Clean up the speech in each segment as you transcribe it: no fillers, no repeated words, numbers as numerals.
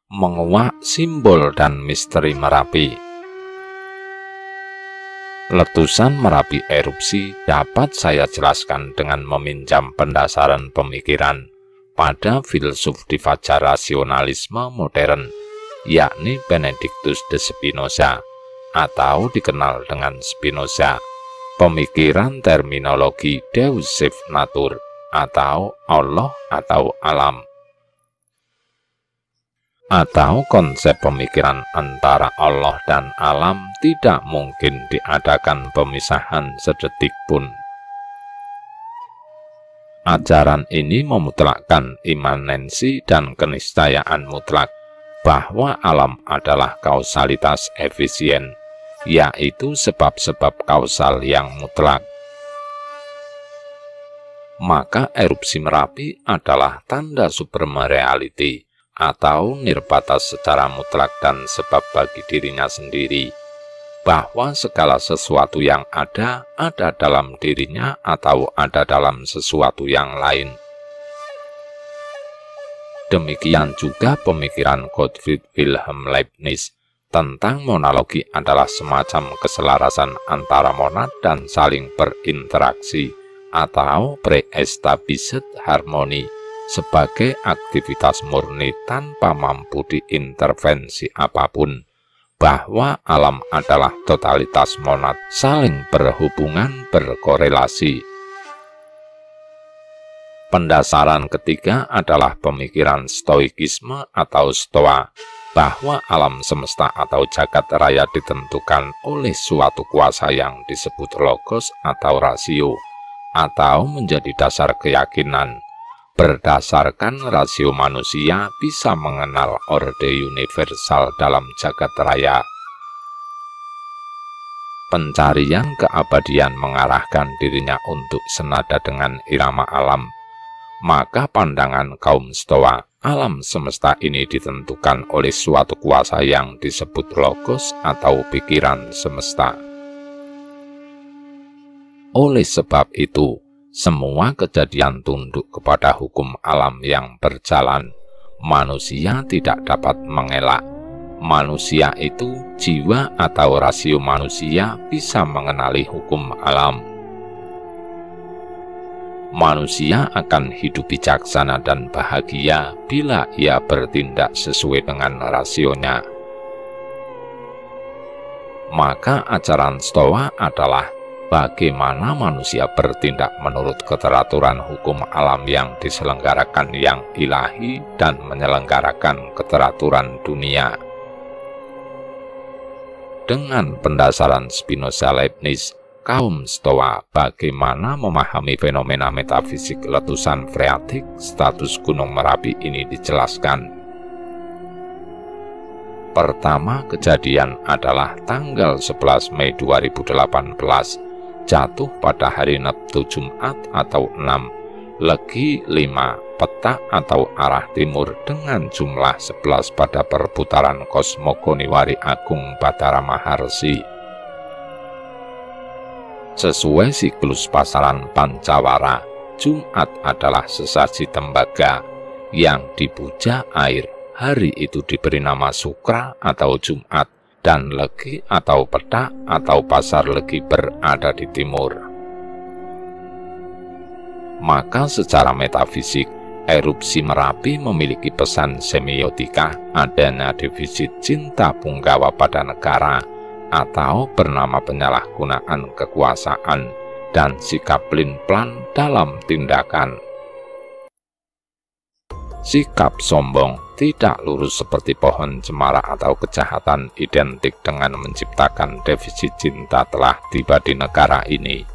Menguak simbol dan misteri Merapi. Letusan Merapi erupsi dapat saya jelaskan dengan meminjam pendasaran pemikiran pada filsuf di fajar rasionalisme modern, yakni Benedictus de Spinoza, atau dikenal dengan Spinoza, pemikiran terminologi Deus sive natur, atau Allah atau alam, atau konsep pemikiran antara Allah dan alam tidak mungkin diadakan pemisahan sedetik pun. Ajaran ini memutlakkan imanensi dan keniscayaan mutlak bahwa alam adalah kausalitas efisien, yaitu sebab-sebab kausal yang mutlak. Maka erupsi Merapi adalah tanda supreme reality atau nirbatas secara mutlak dan sebab bagi dirinya sendiri, bahwa segala sesuatu yang ada dalam dirinya atau ada dalam sesuatu yang lain. Demikian juga pemikiran Gottfried Wilhelm Leibniz tentang monalogi adalah semacam keselarasan antara monad dan saling berinteraksi atau pre-established harmony sebagai aktivitas murni tanpa mampu diintervensi apapun, bahwa alam adalah totalitas monad saling berhubungan berkorelasi. Pendasaran ketiga adalah pemikiran stoikisme atau stoa, bahwa alam semesta atau jagat raya ditentukan oleh suatu kuasa yang disebut logos atau rasio, atau menjadi dasar keyakinan. Berdasarkan rasio manusia bisa mengenal orde universal dalam jagat raya. Pencarian keabadian mengarahkan dirinya untuk senada dengan irama alam. Maka pandangan kaum Stoa, alam semesta ini ditentukan oleh suatu kuasa yang disebut logos atau pikiran semesta. Oleh sebab itu, semua kejadian tunduk kepada hukum alam yang berjalan. Manusia tidak dapat mengelak. Manusia itu, jiwa atau rasio manusia bisa mengenali hukum alam. Manusia akan hidup bijaksana dan bahagia bila ia bertindak sesuai dengan rasionya. Maka ajaran Stoa adalah bagaimana manusia bertindak menurut keteraturan hukum alam yang diselenggarakan yang ilahi dan menyelenggarakan keteraturan dunia. Dengan pendasaran Spinoza Leibniz, kaum Stoa bagaimana memahami fenomena metafisik letusan freatik status Gunung Merapi ini dijelaskan. Pertama kejadian adalah tanggal 11 Mei 2018, jatuh pada hari Sabtu Jumat atau 6, Legi 5, peta atau arah timur dengan jumlah 11 pada perputaran Kosmogoniwari Agung Batara Maharsi. Sesuai siklus pasaran Pancawara, Jumat adalah sesaji tembaga yang dipuja air. Hari itu diberi nama Sukra atau Jumat, dan Legi atau peta atau pasar Legi berada di timur. Maka secara metafisik, erupsi Merapi memiliki pesan semiotika adanya defisit cinta punggawa pada negara atau bernama penyalahgunaan kekuasaan dan sikap pelin-pelan dalam tindakan. Sikap sombong tidak lurus seperti pohon cemara atau kejahatan identik dengan menciptakan defisit cinta telah tiba di negara ini.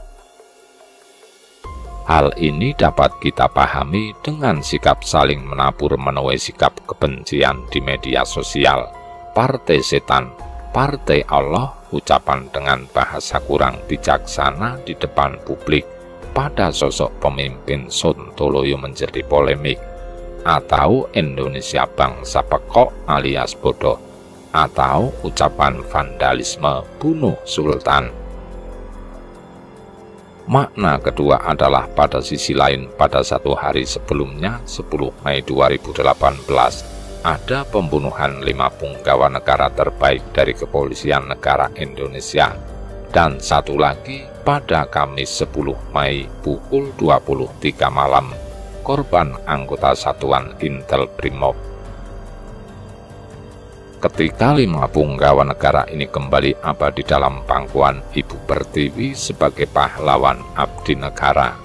Hal ini dapat kita pahami dengan sikap saling menabur menuai sikap kebencian di media sosial, partai setan, partai Allah, ucapan dengan bahasa kurang bijaksana di depan publik pada sosok pemimpin Sontoloyo menjadi polemik, atau Indonesia bangsa pekok alias bodoh, atau ucapan vandalisme bunuh sultan. Makna kedua adalah pada sisi lain pada satu hari sebelumnya 10 Mei 2018 ada pembunuhan 5 punggawa negara terbaik dari Kepolisian Negara Indonesia, dan satu lagi pada Kamis 10 Mei pukul 23 malam, korban anggota Satuan Intel Brimob. Ketika 5 punggawa negara ini kembali abadi dalam pangkuan Ibu Pertiwi sebagai pahlawan abdi negara,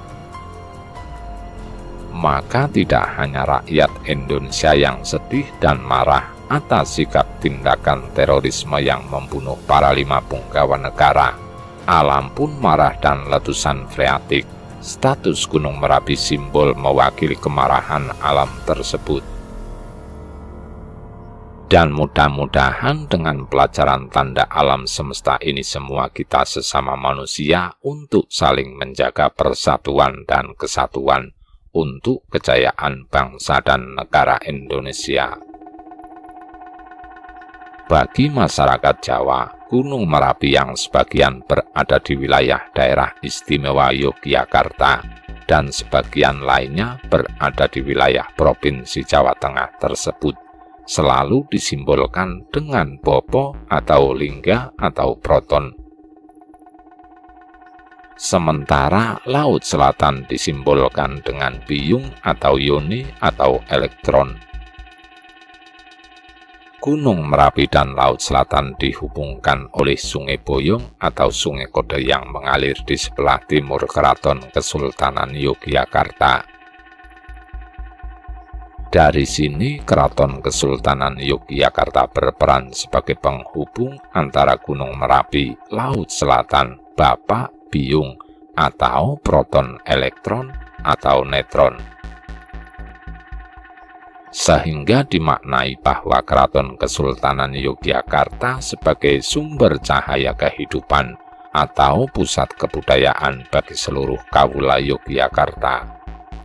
maka tidak hanya rakyat Indonesia yang sedih dan marah atas sikap tindakan terorisme yang membunuh para 5 punggawa negara, alam pun marah dan letusan freatik. Status Gunung Merapi simbol mewakili kemarahan alam tersebut. Dan mudah-mudahan dengan pelajaran tanda alam semesta ini semua kita sesama manusia untuk saling menjaga persatuan dan kesatuan untuk kejayaan bangsa dan negara Indonesia. Bagi masyarakat Jawa, Gunung Merapi yang sebagian berada di wilayah daerah istimewa Yogyakarta dan sebagian lainnya berada di wilayah Provinsi Jawa Tengah tersebut selalu disimbolkan dengan bopo atau lingga atau proton. Sementara Laut Selatan disimbolkan dengan biyung atau yoni atau elektron. Gunung Merapi dan Laut Selatan dihubungkan oleh Sungai Boyong atau Sungai Kode yang mengalir di sebelah timur Keraton Kesultanan Yogyakarta. Dari sini, Keraton Kesultanan Yogyakarta berperan sebagai penghubung antara Gunung Merapi, Laut Selatan, Bapak, Biyung, atau proton elektron atau netron. Sehingga dimaknai bahwa Keraton Kesultanan Yogyakarta sebagai sumber cahaya kehidupan atau pusat kebudayaan bagi seluruh kawula Yogyakarta.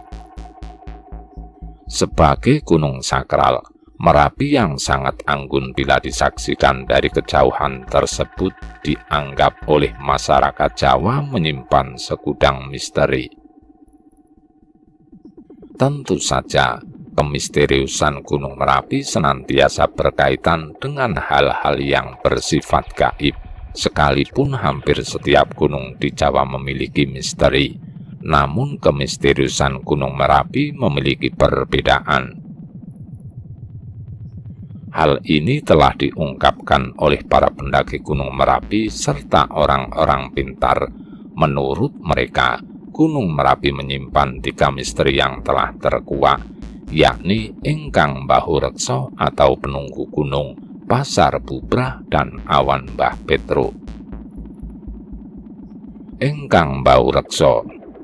Sebagai gunung sakral, Merapi yang sangat anggun bila disaksikan dari kejauhan tersebut dianggap oleh masyarakat Jawa menyimpan segudang misteri. Tentu saja, kemisteriusan Gunung Merapi senantiasa berkaitan dengan hal-hal yang bersifat gaib, sekalipun hampir setiap gunung di Jawa memiliki misteri. Namun kemisteriusan Gunung Merapi memiliki perbedaan. Hal ini telah diungkapkan oleh para pendaki Gunung Merapi serta orang-orang pintar. Menurut mereka, Gunung Merapi menyimpan 3 misteri yang telah terkuak, yakni Ingkang Bahu Rekso atau penunggu gunung, Pasar Bubrah, dan awan Mbah Petruk. Ingkang Bahu Rekso.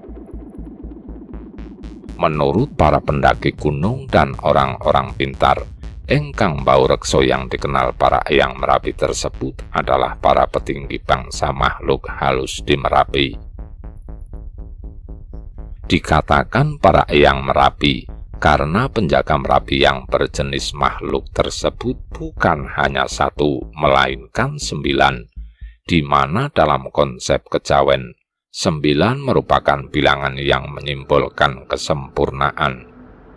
Menurut para pendaki gunung dan orang-orang pintar, Ingkang Bahu Rekso yang dikenal para Eyang Merapi tersebut adalah para petinggi bangsa makhluk halus di Merapi. Dikatakan para Eyang Merapi karena penjaga Merapi yang berjenis makhluk tersebut bukan hanya 1, melainkan 9, di mana dalam konsep kejawen 9 merupakan bilangan yang menyimbolkan kesempurnaan.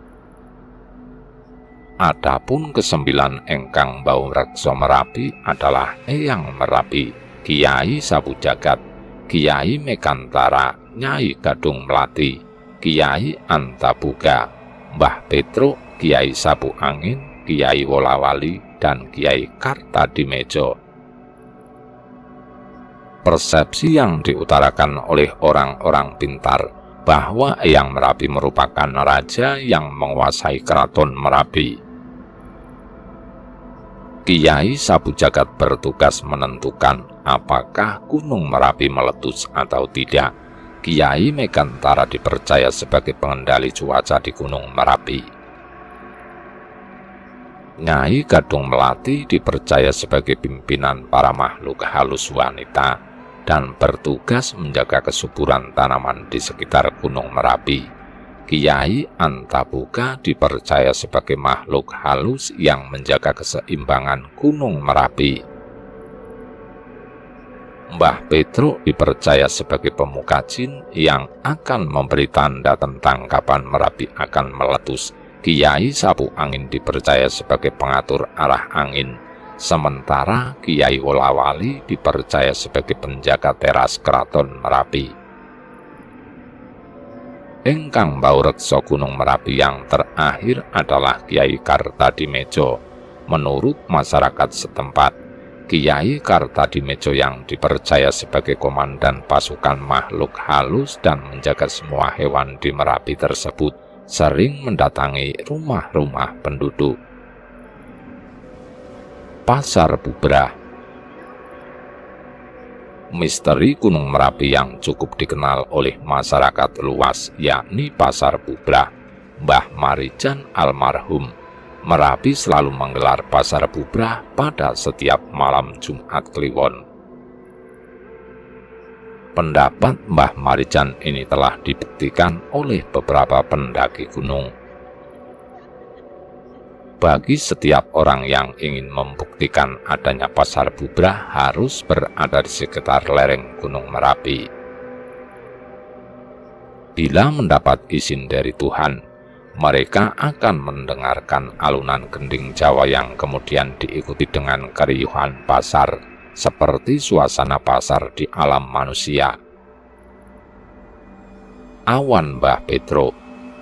Adapun ke-9 Ingkang Bahu Rekso Merapi adalah Eyang Merapi, Kiai Sabu Jagat, Kiai Mekantara, Nyai Gadung Melati, Kiai Antabuga, Mbah Petruk, Kiai Sabu Angin, Kiai Wolawali, dan Kiai Kartadimejo. Persepsi yang diutarakan oleh orang-orang pintar bahwa Eyang Merapi merupakan raja yang menguasai Keraton Merapi. Kiai Sabu Jagat bertugas menentukan apakah Gunung Merapi meletus atau tidak. Kiai Mekantara dipercaya sebagai pengendali cuaca di Gunung Merapi. Nyai Gadung Melati dipercaya sebagai pimpinan para makhluk halus wanita dan bertugas menjaga kesuburan tanaman di sekitar Gunung Merapi. Kiai Antabuga dipercaya sebagai makhluk halus yang menjaga keseimbangan Gunung Merapi. Mbah Petruk dipercaya sebagai pemuka jin yang akan memberi tanda tentang kapan Merapi akan meletus Kiai Sapu Angin dipercaya sebagai pengatur arah angin, sementara Kiai Wolawali dipercaya sebagai penjaga teras Keraton Merapi. Ingkang mbaureksa Gunung Merapi yang terakhir adalah Kiai Kartadimejo. Menurut masyarakat setempat, Kiai Kartadimejo yang dipercaya sebagai komandan pasukan makhluk halus dan menjaga semua hewan di Merapi tersebut sering mendatangi rumah-rumah penduduk. Pasar Bubrah. Misteri Gunung Merapi yang cukup dikenal oleh masyarakat luas yakni Pasar Bubrah. Mbah Marijan almarhum Merapi selalu menggelar Pasar Bubrah pada setiap malam Jumat Kliwon. Pendapat Mbah Marijan ini telah dibuktikan oleh beberapa pendaki gunung. Bagi setiap orang yang ingin membuktikan adanya Pasar Bubrah harus berada di sekitar lereng Gunung Merapi. Bila mendapat izin dari Tuhan, mereka akan mendengarkan alunan gending Jawa yang kemudian diikuti dengan keriuhan pasar, seperti suasana pasar di alam manusia. Awan Mbah Petro.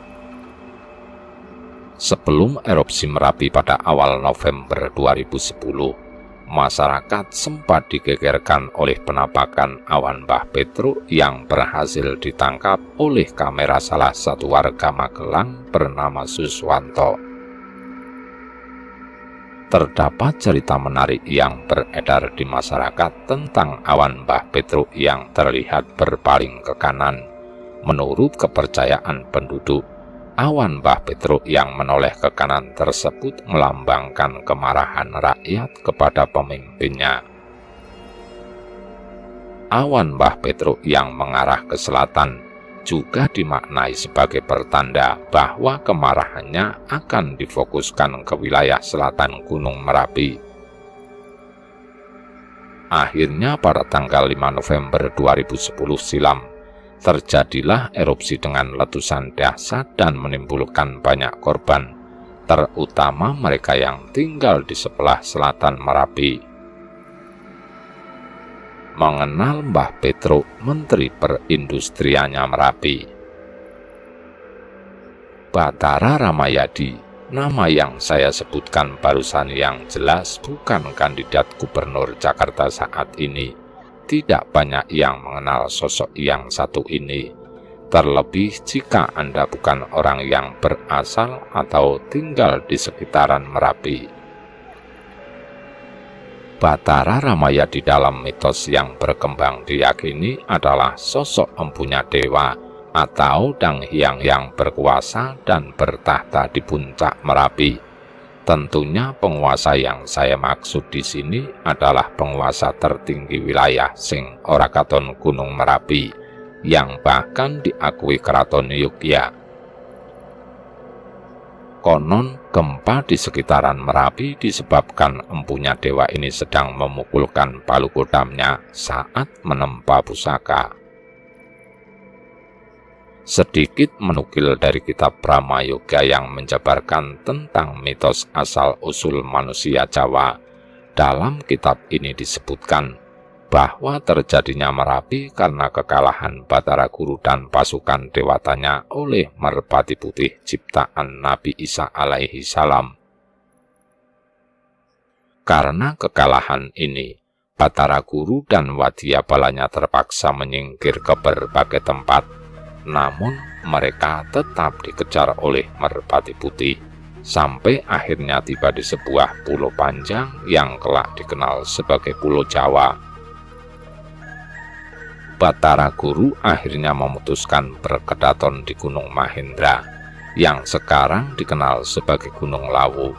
Sebelum erupsi Merapi pada awal November 2010, masyarakat sempat digegerkan oleh penampakan awan Mbah Petro yang berhasil ditangkap oleh kamera salah satu warga Magelang bernama Suswanto. Terdapat cerita menarik yang beredar di masyarakat tentang awan Mbah Petro yang terlihat berpaling ke kanan. Menurut kepercayaan penduduk, awan Mbah Petro yang menoleh ke kanan tersebut melambangkan kemarahan rakyat kepada pemimpinnya. Awan Mbah Petro yang mengarah ke selatan juga dimaknai sebagai pertanda bahwa kemarahannya akan difokuskan ke wilayah selatan Gunung Merapi. Akhirnya pada tanggal 5 November 2010 silam, terjadilah erupsi dengan letusan dahsyat dan menimbulkan banyak korban, terutama mereka yang tinggal di sebelah selatan Merapi. Mengenal Mbah Petro, Menteri Perindustriannya Merapi. Batara Ramayadi, nama yang saya sebutkan barusan yang jelas bukan kandidat gubernur Jakarta saat ini. Tidak banyak yang mengenal sosok yang satu ini, terlebih jika Anda bukan orang yang berasal atau tinggal di sekitaran Merapi. Batara Ramayadi dalam mitos yang berkembang diyakini adalah sosok empunya dewa atau Dang Hyang yang berkuasa dan bertahta di puncak Merapi. Tentunya penguasa yang saya maksud di sini adalah penguasa tertinggi wilayah sing ora katon Gunung Merapi, yang bahkan diakui Keraton Yogyakarta. Konon, gempa di sekitaran Merapi disebabkan empunya dewa ini sedang memukulkan palu kodamnya saat menempa pusaka. Sedikit menukil dari kitab Brahmayoga yang menjabarkan tentang mitos asal-usul manusia Jawa. Dalam kitab ini disebutkan bahwa terjadinya Merapi karena kekalahan Batara Guru dan pasukan dewatanya oleh merpati putih ciptaan Nabi Isa alaihi salam. Karena kekalahan ini, Batara Guru dan wadyabalanya terpaksa menyingkir ke berbagai tempat, namun mereka tetap dikejar oleh merpati putih, sampai akhirnya tiba di sebuah pulau panjang yang kelak dikenal sebagai Pulau Jawa. Batara Guru akhirnya memutuskan berkedaton di Gunung Mahendra, yang sekarang dikenal sebagai Gunung Lawu.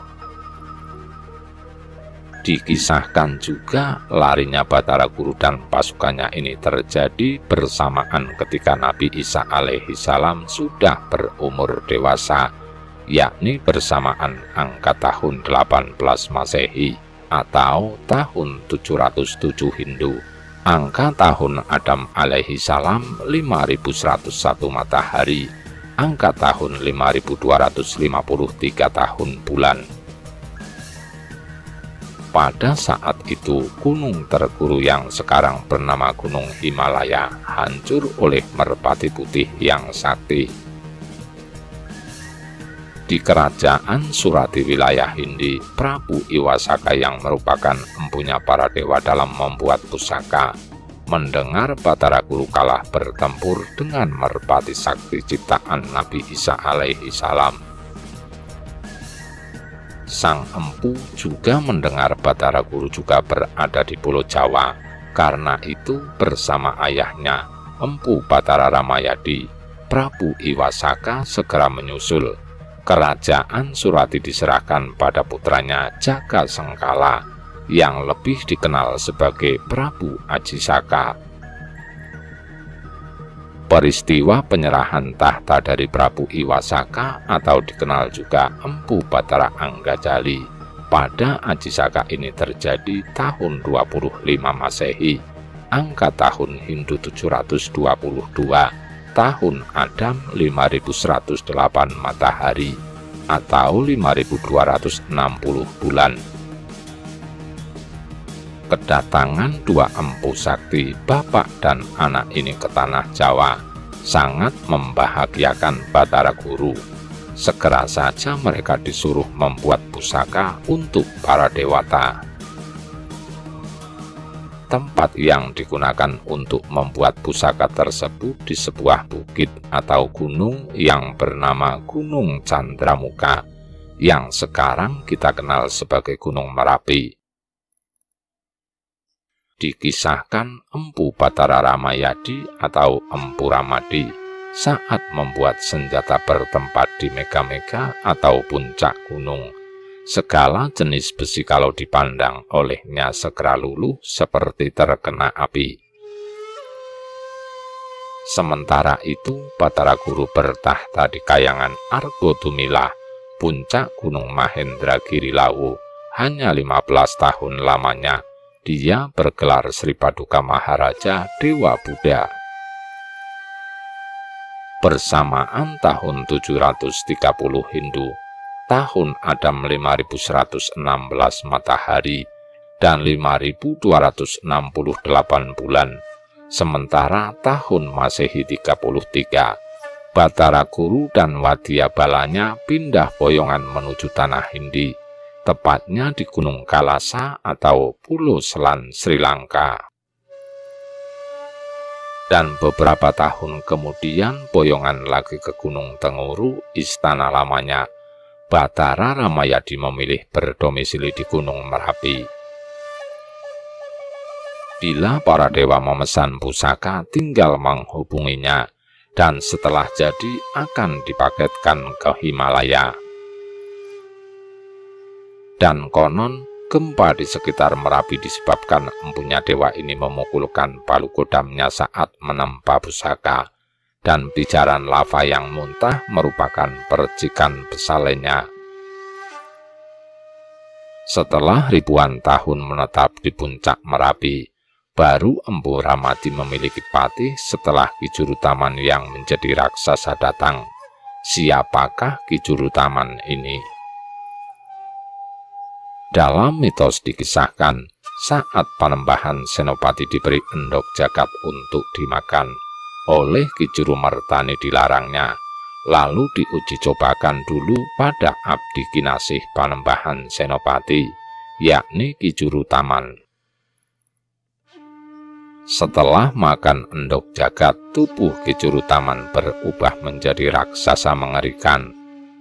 Dikisahkan juga larinya Batara Guru dan pasukannya ini terjadi bersamaan ketika Nabi Isa alaihi salam sudah berumur dewasa, yakni bersamaan angka tahun 18 Masehi atau tahun 707 Hindu. Angka tahun Adam alaihi salam 5101 matahari, angka tahun 5253 tahun bulan. Pada saat itu, gunung terguru yang sekarang bernama Gunung Himalaya hancur oleh merpati putih yang sakti. Di kerajaan Surati wilayah Hindi, Prabu Iwasaka yang merupakan empunya para dewa dalam membuat pusaka, mendengar Batara Guru kalah bertempur dengan merpati sakti ciptaan Nabi Isa alaihi salam. Sang empu juga mendengar Batara Guru juga berada di Pulau Jawa. Karena itu bersama ayahnya, Empu Batara Ramayadi, Prabu Iwasaka segera menyusul. Kerajaan Surati diserahkan pada putranya Jaka Sengkala, yang lebih dikenal sebagai Prabu Ajisaka. Peristiwa penyerahan tahta dari Prabu Iwasaka atau dikenal juga Empu Batara Anggajali pada Ajisaka ini terjadi tahun 25 Masehi, angka tahun Hindu 722, tahun Adam 5108 matahari, atau 5260 bulan. Kedatangan dua empu sakti, bapak dan anak ini ke tanah Jawa sangat membahagiakan Batara Guru. Segera saja mereka disuruh membuat pusaka untuk para dewata. Tempat yang digunakan untuk membuat pusaka tersebut di sebuah bukit atau gunung yang bernama Gunung Candramuka, yang sekarang kita kenal sebagai Gunung Merapi. Dikisahkan Empu Batara Ramayadi atau Empu Ramadi saat membuat senjata bertempat di mega-mega atau puncak gunung. Segala jenis besi kalau dipandang olehnya segera luluh seperti terkena api. Sementara itu, Batara Guru bertahta di Kayangan Argotumila, puncak Gunung Mahendragiri Lawu, hanya 15 tahun lamanya. Dia bergelar Sri Paduka Maharaja Dewa Buddha. Bersamaan tahun 730 Hindu, tahun Adam 5116 matahari, dan 5268 bulan. Sementara tahun Masehi 33, Batara Guru dan Wadya Balanya pindah boyongan menuju tanah Hindi, tepatnya di Gunung Kalasa atau Pulau Selan Sri Lanka. Dan beberapa tahun kemudian boyongan lagi ke Gunung Tenguru, istana lamanya. Batara Ramayadi memilih berdomisili di Gunung Merapi. Bila para dewa memesan pusaka, tinggal menghubunginya, dan setelah jadi akan dipaketkan ke Himalaya. Dan konon, gempa di sekitar Merapi disebabkan empunya dewa ini memukulkan palu kodamnya saat menempa pusaka, dan pijaran lava yang muntah merupakan percikan besalenya. Setelah ribuan tahun menetap di puncak Merapi, baru Empu Ramadi memiliki patih setelah Ki Jurutaman yang menjadi raksasa datang. Siapakah Ki Jurutaman ini? Dalam mitos dikisahkan, saat Panembahan Senopati diberi endok jagat untuk dimakan, oleh Ki Jurumertani dilarangnya, lalu diuji cobakan dulu pada abdi kinasih Panembahan Senopati, yakni Ki Jurutaman. Setelah makan endok jagat, tubuh Ki Jurutaman berubah menjadi raksasa mengerikan.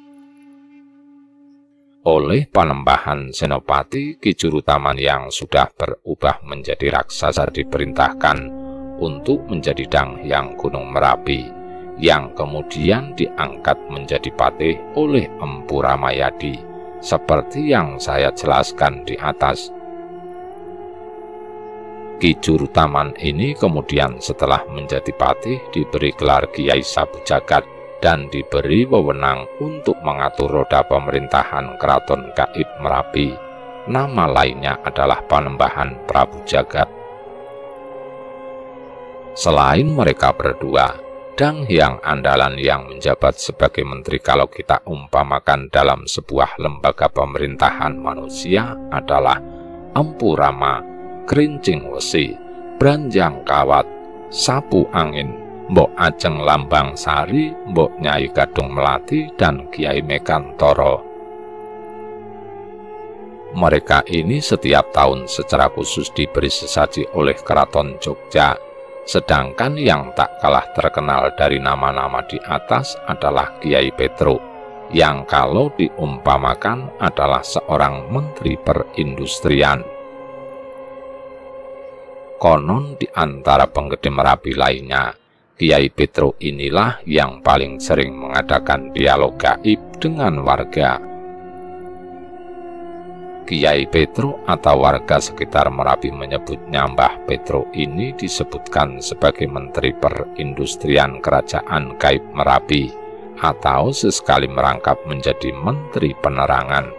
Oleh Panembahan Senopati, Ki Jurutaman yang sudah berubah menjadi raksasa diperintahkan untuk menjadi Danghyang Gunung Merapi, yang kemudian diangkat menjadi patih oleh Empu Ramayadi, seperti yang saya jelaskan di atas. Ki Jurutaman ini kemudian setelah menjadi patih diberi gelar Kiai Sabu Jagat dan diberi wewenang untuk mengatur roda pemerintahan Keraton Gaib Merapi. Nama lainnya adalah Panembahan Prabu Jagat. Selain mereka berdua, Bidang yang andalan yang menjabat sebagai menteri kalau kita umpamakan dalam sebuah lembaga pemerintahan manusia adalah empu rama, kerincing wesi, branjang kawat, sapu angin, Mbok Ajeng Lambang Sari, Mbok Nyai Gadung Melati, dan Kiai Mekantoro. Mereka ini setiap tahun secara khusus diberi sesaji oleh Keraton Jogja. Sedangkan yang tak kalah terkenal dari nama-nama di atas adalah Kiai Petruk, yang kalau diumpamakan adalah seorang menteri perindustrian. Konon di antara penggede Merapi lainnya, Kiai Petruk inilah yang paling sering mengadakan dialog gaib dengan warga. Kiai Petruk atau warga sekitar Merapi menyebutnya Mbah Petruk ini disebutkan sebagai Menteri Perindustrian Kerajaan Gaib Merapi atau sesekali merangkap menjadi Menteri Penerangan.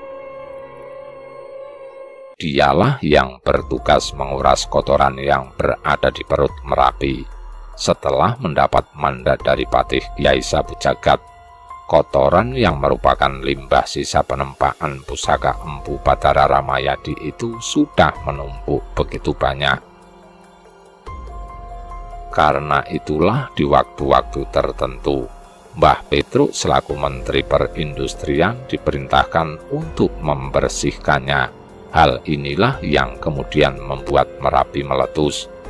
Dialah yang bertugas menguras kotoran yang berada di perut Merapi. Setelah mendapat mandat dari Patih Kiai Sabu Jagat, kotoran yang merupakan limbah sisa penempaan pusaka Empu Batara Ramayadi itu sudah menumpuk begitu banyak. Karena itulah di waktu-waktu tertentu, Mbah Petruk selaku Menteri Perindustrian diperintahkan untuk membersihkannya. Hal inilah yang kemudian membuat Merapi meletus.